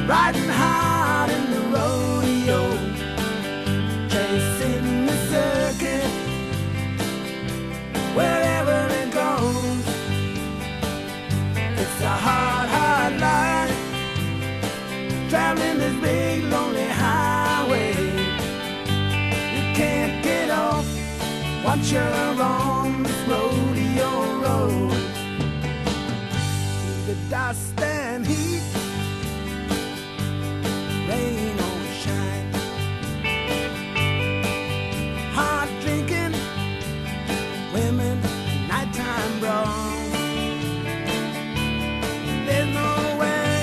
riding hard in the rodeo, chasing the circuit, wherever it goes. It's a hard, hard life, traveling this big lonely highway. You can't get off once you're on this rodeo road. The dust and heat, rain or shine, hard drinking, women, nighttime brawls. There's no way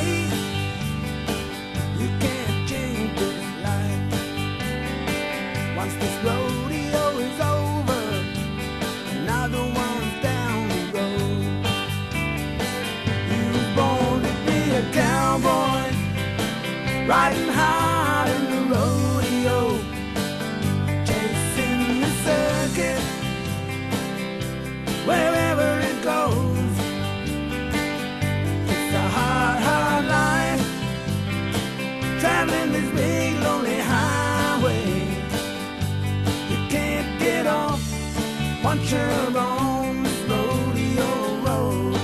you can't change this life. Once this rodeo is over, another one's down the road. You was born to be a cowboy, riding hard in the rodeo, chasing the circuit, wherever it goes. It's a hard, hard life, traveling this big lonely highway. You can't get off once you're on this rodeo road.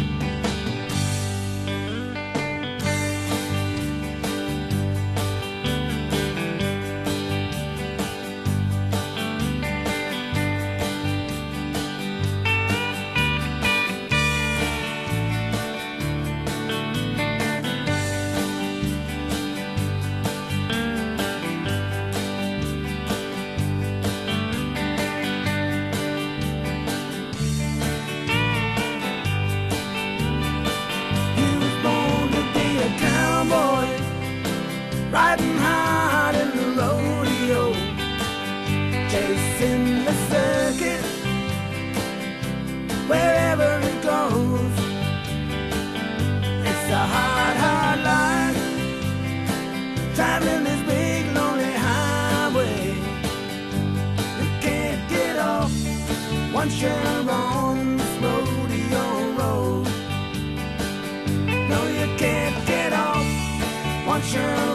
Riding hard in the rodeo, chasing the circuit, wherever it goes. It's a hard, hard life, traveling this big lonely highway. You can't get off once you're on this rodeo road. No, you can't get off once you're